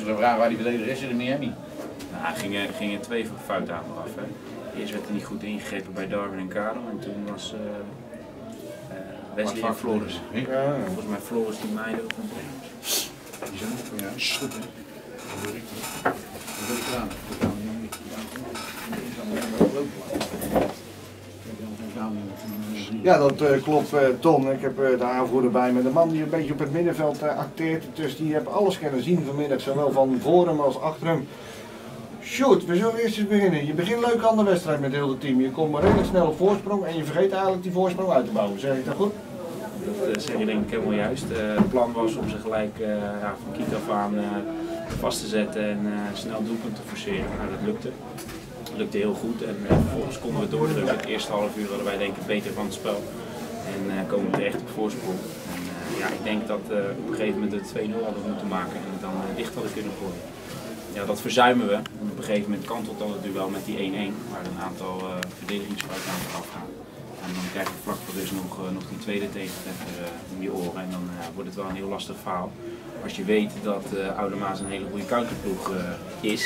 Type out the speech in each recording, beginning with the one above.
ze vragen waar die verdediger is in Miami. Nou, gingen twee fouten aan af. Hè. Eerst werd hij niet goed ingegrepen bij Darwin en Karel en toen was Wesley en Floris. Volgens mij Floris die meiden ook een Ja, goed hè. Dat wil ik gedaan. Ja, dat klopt, Ton. Ik heb de aanvoerder bij me. De man die een beetje op het middenveld acteert. Dus die heeft alles kunnen zien vanmiddag, zowel van voor hem als achter hem. Shoot, we zullen eerst eens beginnen. Je begint leuk aan de wedstrijd met heel het team. Je komt maar redelijk snel op voorsprong en je vergeet eigenlijk die voorsprong uit te bouwen. Zeg ik dat goed? Dat zeg je denk ik helemaal juist. Het plan was om ze gelijk van kiek af aan vast te zetten en snel doelpunt te forceren. Nou, dat lukte. Dat lukte heel goed en vervolgens konden we doordrukken. Het eerste half uur hadden wij denk ik beter van het spel. En komen we terecht op voorsprong. En, ja, ik denk dat op een gegeven moment de 2-0 hadden we moeten maken en het dan dicht hadden kunnen gooien. Ja, dat verzuimen we. Op een gegeven moment kantelt dan het duel met die 1-1, waar een aantal verdedigingsfouten aan vooraf gaan. En dan krijg je vlak voor dus nog die tweede tegentreffer in je oren en dan wordt het wel een heel lastig verhaal. Als je weet dat Oude Maas een hele goede counterploeg is.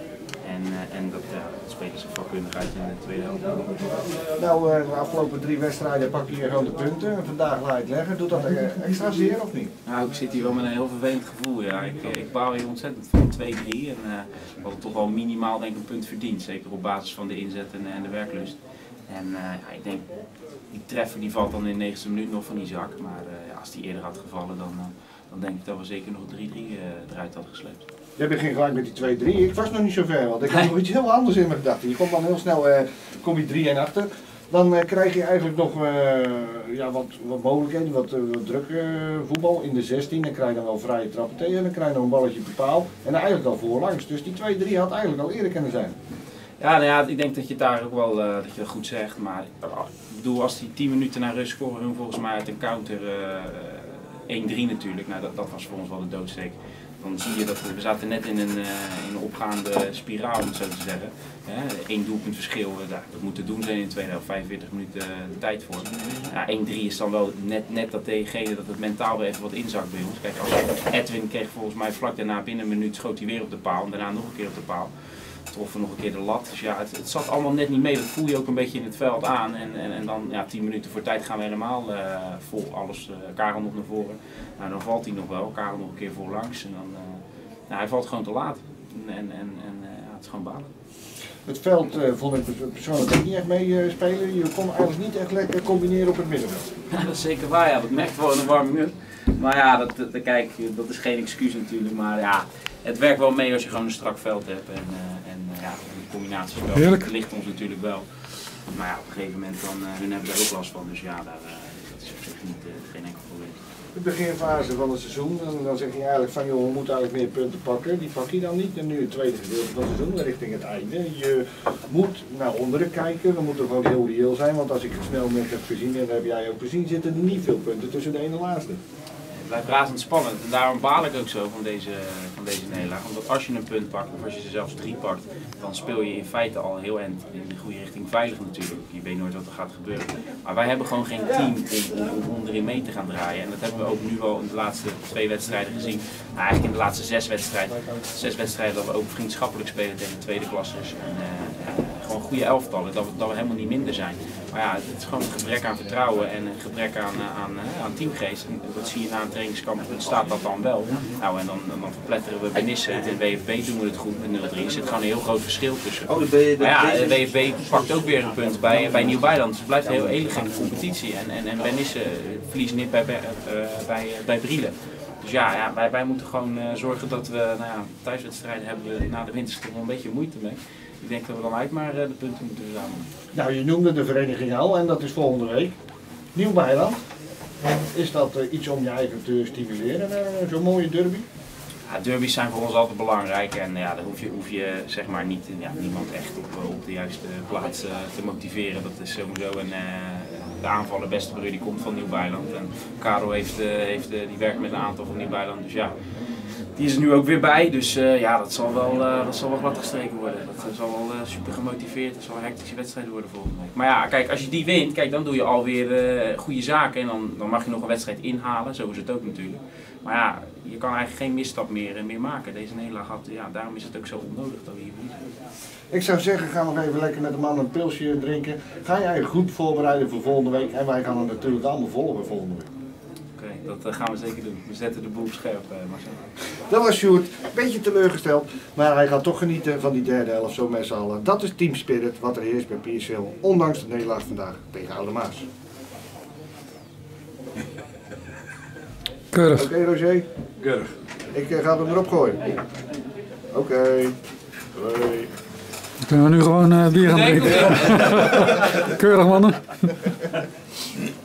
En dat spelen ze vakkundig uit in de tweede helft. Nou, de afgelopen 3 wedstrijden pak je hier gewoon de punten. En vandaag laat je het leggen. Doet dat extra zeer of niet? Nou, ik zit hier wel met een heel vervelend gevoel. Ja. Ik baal hier ontzettend van 2-3. En we hadden toch wel minimaal denk ik een punt verdiend. Zeker op basis van de inzet en de werklust. En ja, ik denk, die treffer die valt dan in de 90e minuut nog van Isaac. Maar ja, als die eerder had gevallen, dan denk ik dat we zeker nog 3-3 eruit hadden gesleept. Je begint gelijk met die 2-3. Ik was nog niet zo ver, want ik had nog iets heel anders in mijn gedachten. Je komt dan heel snel kom je 3-1 achter. Dan krijg je eigenlijk nog ja, wat mogelijkheden, wat druk voetbal in de 16. Dan krijg je dan wel vrije trappen tegen. Dan krijg je nog een balletje op de paal. En eigenlijk al voorlangs. Dus die 2-3 had eigenlijk al eerder kunnen zijn. Ja, nou ja, ik denk dat je het daar ook wel dat je dat goed zegt. Maar ik bedoel, als die 10 minuten naar rust scoren hun volgens mij uit een counter 1-3 natuurlijk. Nou, dat was voor ons wel de doodsteek. Dan zie je dat we zaten net in een opgaande spiraal, om het zo te zeggen. 1 doelpunt verschil, dat moet te doen zijn in de tweede helft, 45 minuten de tijd voor. Ja, 1-3 is dan wel net dat degene dat het mentaal weer even wat inzakt bij ons. Kijk, als Edwin kreeg volgens mij vlak daarna binnen een minuut schoot hij weer op de paal en daarna nog een keer op de paal. Troffen nog een keer de lat. Dus ja, het zat allemaal net niet mee. Dat voel je ook een beetje in het veld aan. En dan ja, 10 minuten voor tijd gaan we helemaal vol alles. Karel nog naar voren. Nou, dan valt hij nog wel. Karel nog een keer voorlangs. En dan, nou, hij valt gewoon te laat. En ja, het is gewoon balen. Het veld vond ik persoonlijk ook niet echt meespelen. Je kon eigenlijk niet echt lekker combineren op het middenveld. Ja, dat is zeker waar. Ja. Dat merkt wel in de warming-up. Maar ja, kijk, dat is geen excuus natuurlijk. Maar ja, het werkt wel mee als je gewoon een strak veld hebt. Ja, de combinatiespel ligt ons natuurlijk wel. Maar ja, op een gegeven moment dan, hun hebben daar ook last van. Dus ja, dat is op zich niet, geen enkel probleem. De beginfase van het seizoen, en dan zeg je eigenlijk van joh, we moeten eigenlijk meer punten pakken. Die pak je dan niet. En nu het tweede gedeelte van het seizoen, richting het einde. Je moet naar onderen kijken, we moeten gewoon heel reëel zijn. Want als ik het snel met heb gezien, en dat heb jij ook gezien, zitten er niet veel punten tussen de ene en de laatste. Het blijft razend spannend en daarom baal ik ook zo van deze nederlaag. Omdat als je een punt pakt, of als je er zelfs 3 pakt, dan speel je in feite al heel eind in de goede richting, veilig natuurlijk. Je weet nooit wat er gaat gebeuren. Maar wij hebben gewoon geen team om onderin mee te gaan draaien. En dat hebben we ook nu wel in de laatste 2 wedstrijden gezien. Nou, eigenlijk in de laatste 6 wedstrijden. 6 wedstrijden dat we ook vriendschappelijk spelen tegen tweede klassers. Gewoon goede elftallen, dat we helemaal niet minder zijn. Maar ja, het is gewoon een gebrek aan vertrouwen en een gebrek aan teamgeest. En dat zie je na een trainingskamp, staat dat dan wel. Nou, en dan verpletteren we bij Nissen en WFB doen we het goed met 0-3. Er zit gewoon een heel groot verschil tussen. Maar ja, de WFB pakt ook weer een punt bij Nieuw-Bijland. Dus het blijft een heel elegante competitie. En bij Nissen verliezen niet bij Brielen. Dus ja, wij moeten gewoon zorgen dat we, nou ja, thuiswedstrijden hebben we na de winterstop nog een beetje moeite mee. Ik denk dat we dan uit maar de punten moeten verzamelen. Nou, je noemde de vereniging al en dat is volgende week. Nieuw-Bijland. Is dat iets om je eigen te stimuleren, zo'n mooie derby? Ja, derbies zijn voor ons altijd belangrijk en ja, daar hoef je zeg maar niet, niemand echt op de juiste plaats te motiveren. Dat is sowieso de aanvaller beste broer die komt van Nieuw-Bijland. En Karel die werkt met een aantal van Nieuw-Bijland, dus ja. Die is er nu ook weer bij, dus ja, dat zal wel glad gestreken worden. Dat zal wel super gemotiveerd, dat zal een hectische wedstrijd worden volgende week. Maar ja, kijk, als je die wint, kijk, dan doe je alweer goede zaken en dan mag je nog een wedstrijd inhalen, zo is het ook natuurlijk. Maar ja, je kan eigenlijk geen misstap meer maken. Deze nederlaag had, ja, daarom is het ook zo onnodig dat we hier verliezen. Ik zou zeggen, ga nog even lekker met de man een pilsje drinken. Ga je eigen goed voorbereiden voor volgende week. En wij gaan het natuurlijk allemaal volgen volgende week. Oké, dat gaan we zeker doen. We zetten de boel op scherp, Marcel. Dat was Sjoerd. Beetje teleurgesteld. Maar hij gaat toch genieten van die derde helft zo met z'n allen. Dat is Team Spirit wat er heerst bij PSV. Ondanks de nederlaag vandaag tegen Oude Maas. Keurig. Oké, Roger? Keurig. Ik ga hem erop gooien. Oké. Hoi. Dan kunnen we nu gewoon bier gaan drinken. Keurig mannen.